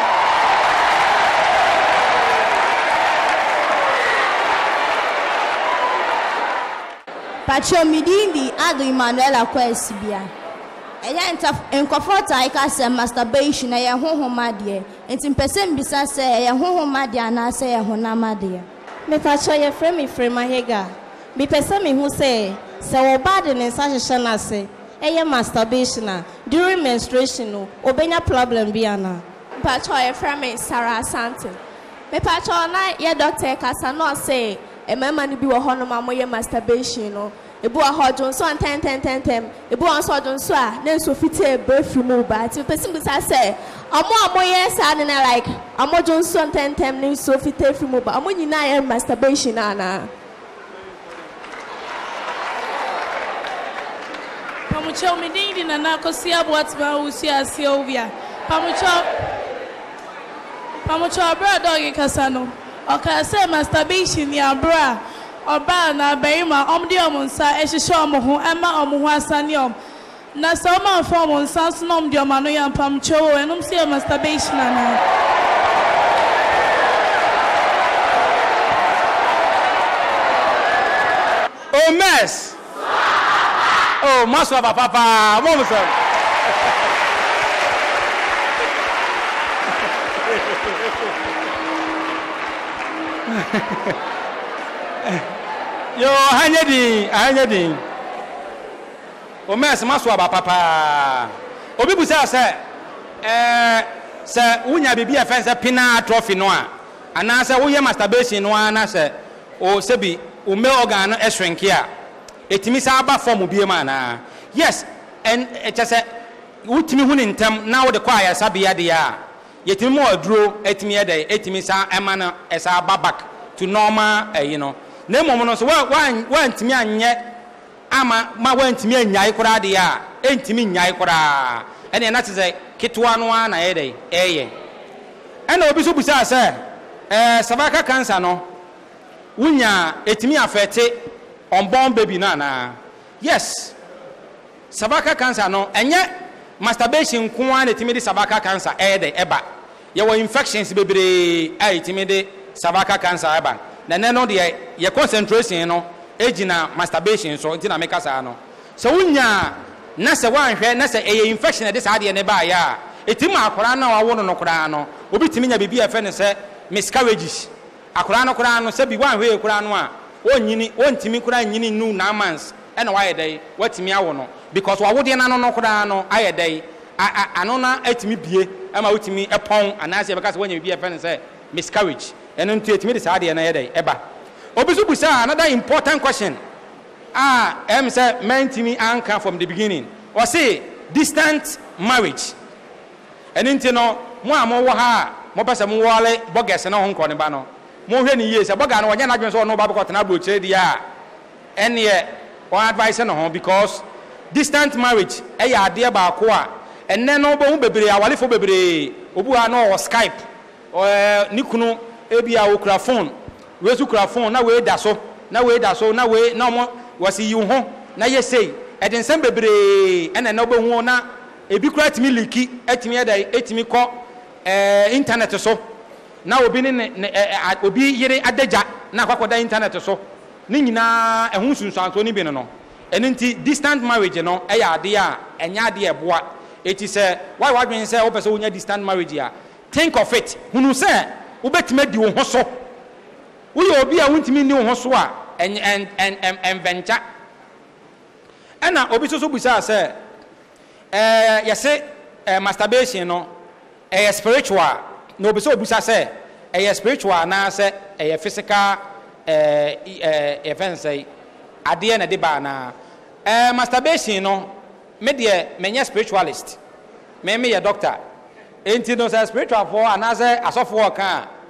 [SPEAKER 15] Pacho midindi ado Emmanuel akwesibia eya enta enkofota ika se masturbation na ye honhoma de enti mpese mbisa se ye honhoma de ana se ye honama de
[SPEAKER 16] me pacho ye frame me frame mahega me pese me hu se se wo bad ne nsa hehye na se eye masturbation na during menstruation no obenya problem bi ana.
[SPEAKER 17] Pacho ye frame Sarah Asante me pacho na ye doctor kasa no say e mama ni bi wo hono ma mo ye masturbation no ebu ahojo so ten ten ten ten ebu onso ojo so a na so fite breath mu ba ti person bi sa say omo omo ye sa na like omo jo so ten ten na so fite free mu ba omo nyina ye masturbation ana.
[SPEAKER 5] Pamucho midindi na na kosi abwat ba usi asi ovia pamucho pamucho bra dog kasano oka say masturbation ya bra oba na beima omdi omunsa ehihye omo ema omo ho asane om na so ma form onsa so no omdi omano ya pamucho enum say masturbation ana.
[SPEAKER 3] Oh mess. Oh, Master Papa, Mom, sir. Yo, Hanyadi, Hanyadi. Oh, mess, Master Papa. Obi Busa, sir. Eh, sir, Unya Bibi offense a pina trophy noa. And I say, we masturbation noa, and I say, oh, Sebi, Ume organ, a shrink here. Etimi sa aba form bi ma na yes and it just say utimi hu ni ntam na wo de kwa ya sabia de ya yetimi mo aduro etimi ya de etimi sa ema na esa aba back to normal eh, you know na mom no so wa wa ntimi anye ama ma wa ntimi anyai kura de ya entimi nyai kura ene na te say kitwa no na ye de eye ene obi so busa say eh cervical cancer no wunya etimi afete unborn baby na na yes cervical cancer no enye masturbation ko an etimi de cervical cancer e de eba ye wo infections bebre ai etimi de cervical cancer eba na ne no de ye concentration no ejina masturbation so nti na meka sa no so wunya na se wan hwe na se e infection de sa de ne ba ya etimi akora na wa wo no kora no obi timi nya bibi efe ne se miscarriages akora no kora no se bi wan hwe kora no a onyini ontimi kura nyini nu na months e na waye dai watimi awo no because wa wode na no no kura no aye dai ano na atimi bie ama wotimi epon anase be ka se wanya bie fen say miscarriage eno ntu atimi de sa de na ye dai eba obisu busa another important question ah em say mentimi anka from the beginning or say distant marriage eno nti no mo amo wo ha mo pese mo wole boges na ho nko ne ba no mo hwe ni yes aboga no wonya na dwen so no ba bokot na broche dia ene one advice no ho because distant marriage e ya ade ba ko a enne no bo hu bebre awalefo bebre obu a no Skype eh ni kunu e bia wo kra phone we su kra phone na we da so na we da so na we na mo wasi yi ho na ye sei e den sem bebre ene no bo hu na ebi kra timi liki etimi e da etimi ko eh internet so na obi ne obi yire adaja na kwakoda internet so ni nyina ehun sunsanso ni bi no eno nti distant marriage no e ya ade a enya ade e boa eti se why why been say opeso wonya distant marriage ya think of it hunu se ubetime di wo ho so wo ye obi a wuntimi ni wo ho so a en en en en venture ana obi so so busa se eh yese masturbation no eh spiritual no be so busa say e spiritual na say e physical eh eh event say ade na de ba na eh masturbation no me de menye spiritualist me me ye doctor enti no say spiritual for ana say asofo kan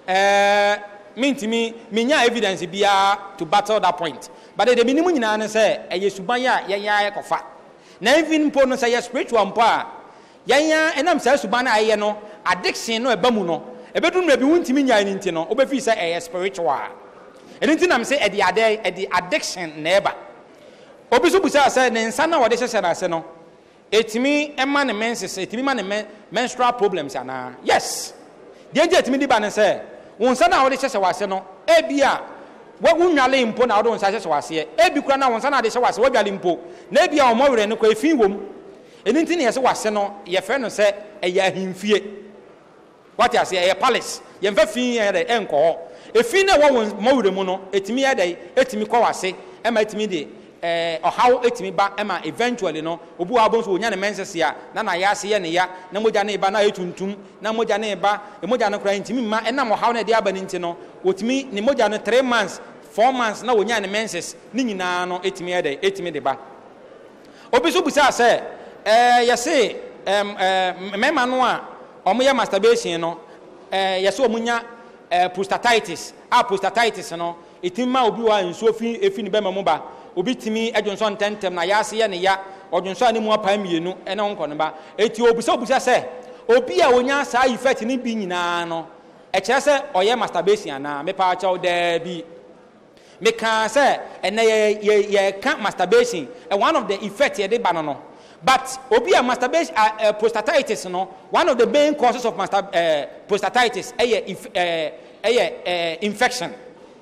[SPEAKER 3] eh mintimi menya evidence bia to battle that point but the minimum nyina ne say eye suban ya ya ya kofa na even mpo no say spiritual mpo a ya enam say suban na aye no addiction no eba mu no ebedum na bi wuntimi nya ni nti no obefi say eye spiritual eni nti nam say e di ade e di addiction na eba obi so busa say ne nsa na wode hyehye na ase no etimi ema ne menses etimi ma ne menstrual problems ana yes de nje etimi di ba ne say wonsa na wode hyehye wase no ebia wa wunwale mpo na wode wonsa hyehye wase ebi kura na wonsa na de hyehye wase wadwale mpo na ebia omowere no kwa efin wom eni nti ne yese wase no ye fe no se eya ahimfie what you say eya palace ye mfa fin ye de enko efin na wo mowere mu no etimi ye de etimi kwa wase ema etimi de eh ohaw etimi ba ema eventually no obu abon so onya ne menses ya na na ya se ye ne ya na moja ne ba na etuntum na moja ne ba e moja no kra ntimi ma enam ohaw na de aba ne nti no otimi ne moja no three months four months na onya ne menses ni nyina no etimi ye de etimi de ba obi so busa se eh yese em eh mema no a omo ye masturbation no eh yese omunya eh prostatitis a prostatitis no etimi ma obi wa nso fi efi ni be ma mu ba obi timi adwonso ntentem na yaase ye ne ya odwonso ani mu apa mienu ene wonko ne ba eti obusa obusa se obi a onya saa effect ni bi nyina no e kire se oye masturbation ana me pa cha da bi me kan se ene ye ye kan masturbation and one of the effects ye de ba no no but obi a masturbation uh, uh, prostatitis no one of the main causes of mastur uh, prostatitis eye uh, eye uh, infection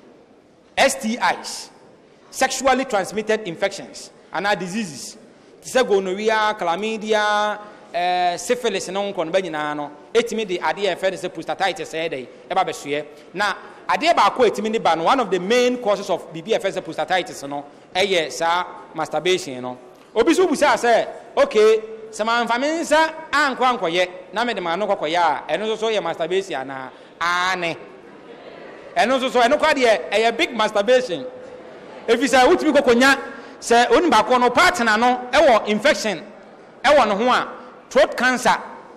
[SPEAKER 3] S T Is sexually transmitted infections and other diseases tise gonorrhea chlamydia eh syphilis no nko no banyina no etimi de ade e fe de prostatitis e dey e ba besoe na ade ba ko etimi ni ba no one of the main causes of B B F S prostatitis no eye sa masturbation no obi so busa say okay sama mfaminsa anko anko ye na me de ma no kokoye a eno so so ye masturbation na ane eno so so eno kwa de e big masturbation if you say what we kokonya say oni ba ko no partner no e wo infection e wo no ho a throat cancer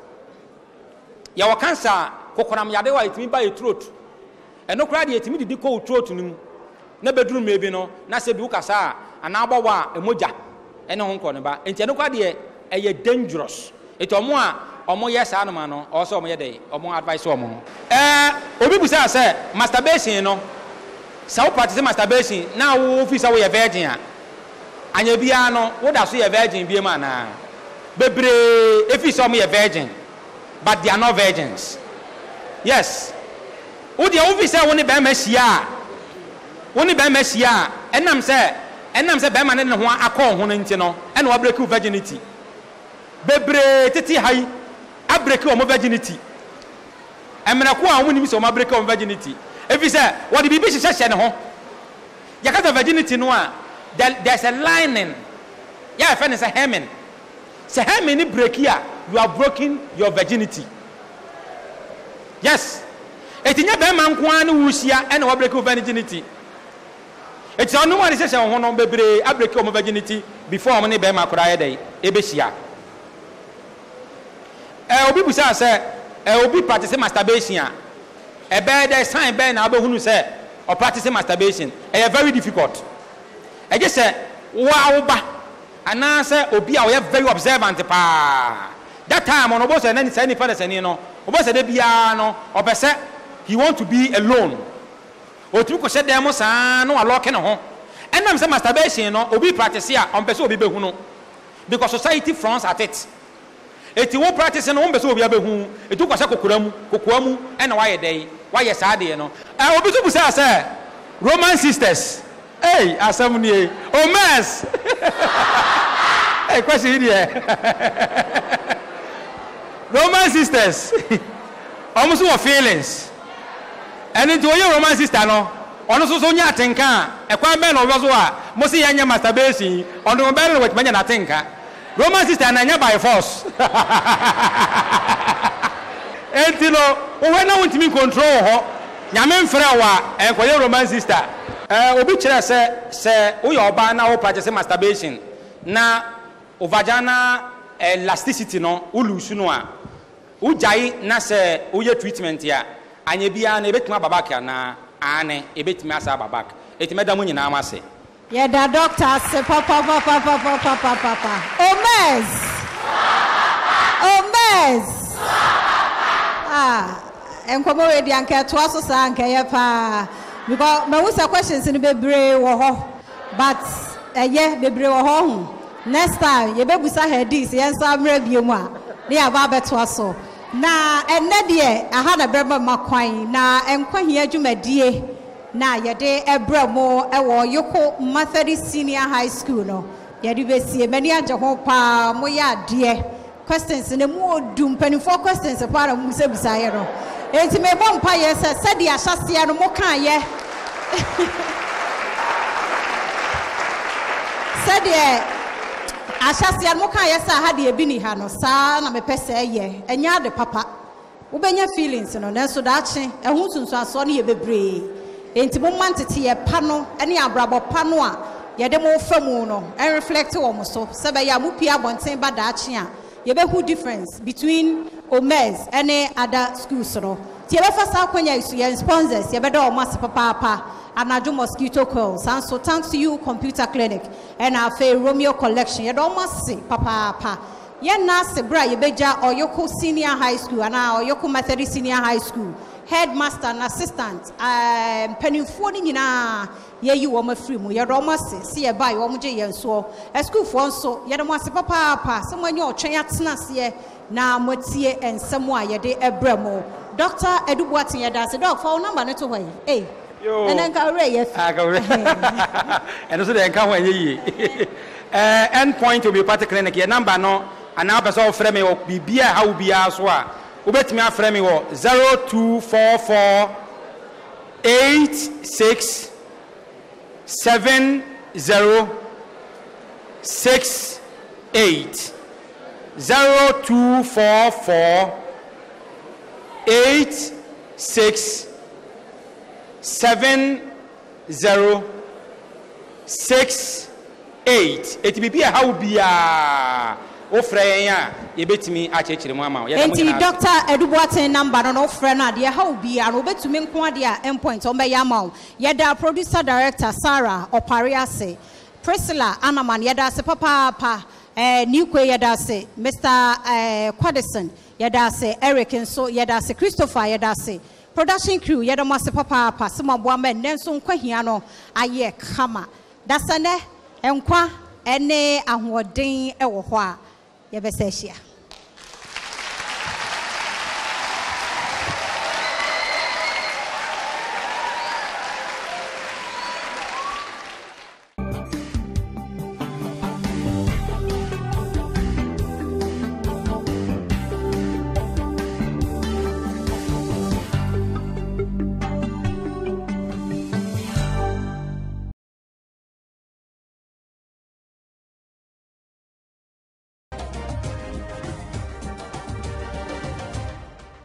[SPEAKER 3] ya wo cancer kokonam yade wa etimi ba e throat eno kra de etimi didi ko throat nim na beduru mebi no na se bi ukasa ana agba wa emoja ene ho nko ne ba enti eno kra de e ye dangerous eti omo a omo yes anu ma no also omo ye dey omo advice omo eh obi busa say masturbation no sa wo practice masturbation na wo fi sa wo ye virgin a anya bia no wo da so ye virgin bia ma na bebre efi so mo ye virgin but they are not virgins yes wo de wo fi sa wo ne be ma sia wo ne be ma sia enam se enam se be ma ne ho akọ ho no nti no ena wo break virginity bebre titi hai a break wo virginity emra ko a wo ni so ma break wo virginity if you say what the baby she say ne ho yakata virginity no a there's a lining yeah if any say hemen say hemen ni break here you are broken your virginity yes etinya be man ko an wusia and we break virginity eti onu mo say say ho no bebre a break your virginity before mo ne be ma kora ye dey e be hia eh obi busa say eh obi practice masturbation a a better sign ben na abehunu say or practicing masturbation e very difficult e just say wa wo ba ana say obi a we very observant pa that time on obo say na ni say ni fa na say ni no obo say de bia no obese he want to be alone o tu ko say dem sa no aloke ne ho enam say masturbation no obi practice a on pese obi behunu because society frowns at it eti wo practice no on pese obi abehu etu ko say kokoramu kokoamu e na wa ye dey why yes ade no eh obi so busa say Roman sisters hey asam ni e o mess hey question here Roman sisters almost no feelings and into your Roman sister no ono so so nya atenka e kwa be no so a mo se yanya masturbation ono be no wet manya na atenka Roman sister na nya by force entino we na wontimi control ho nyame mfrɛ wa e koye Roman sister eh obi kire se se wo yo ba na wo practice masturbation na o vagina elasticity no ulusu no a ujai na se wo ye treatment ya anya bia na ebetuma babak na ane ebetuma asa babak etime da mu nyina amase
[SPEAKER 1] ye da doctor se papa papa papa papa papa Omez Omez ah enkomo we dia nke to aso sa nke ye pa because me wusa questions ni bebre wo ho but eye bebre wo ho next time ye bebusa hedis ye nsa mra biemu a ne aba beto aso na enne de aha na brema makwan na enkwa adwumadie na yede ebremo ewo yoko Methodist Senior High School no yede besie mani age ho pa mo ya de questions ne mo dum panifo questions pa na mo se bisaye no enti me bom pa ye se se de ahyase no mo kan ye se de ahyase no kan ye sa ha de ebi ni ha no sa na me pese ye enya de papa wo benya feelings no na so da ache ehun sunsu aso ne ye bebre enti mo mantete ye pa no ene abrabo pa no a ye de mo famu no en reflect wo mo so se be ya mo pia bonten ba da ache a ye be who difference between Omez and other schools no ti ye be fa sa kwanya isu ye sponsors ye be do o mas papa papa Anaju mosquito coils and so thanks to you computer clinic and our fair Romeo collection you don't must see papa papa ye na se bra ye beja Oyoko Senior High School and Oyoko Methodist Senior High School headmaster and assistant um penifo ni nyina ye yi wo ma free mu ye do must see ye buy wo mu je ye nso a school for nso ye do must papa papa se mo anya otwen atena se na motie ensemo a ye de ebremo Doctor Edubuatin ye da se doc for number ne to hoye eh
[SPEAKER 3] Yo.
[SPEAKER 1] And then go yes.
[SPEAKER 3] Ah, go and also the encounter ye. Uh, end point to be party clinic. Your number no, and now person frame me be beer how be as well. Ubet me a frame me zero two four four eight six seven zero six eight zero two four four eight six. Seven zero six eight. It be a how be a ofreya. You bet me at Church Mama.
[SPEAKER 1] Enti Doctor Edubuatin number no friend dear how be a robet to me quadia endpoint on my yamau. Yada producer director Sarah Opariase Priscilla Anaman Yada se papa pa eh new kwe yada se Mister eh Quadison Yada se Eric and so Yada se Christopher Yada se production crew yeda mo se papa pa se mo boa men nenso nkwa hia no aye kama dasane enkwa ene ahoden e wo ho a ye be se hia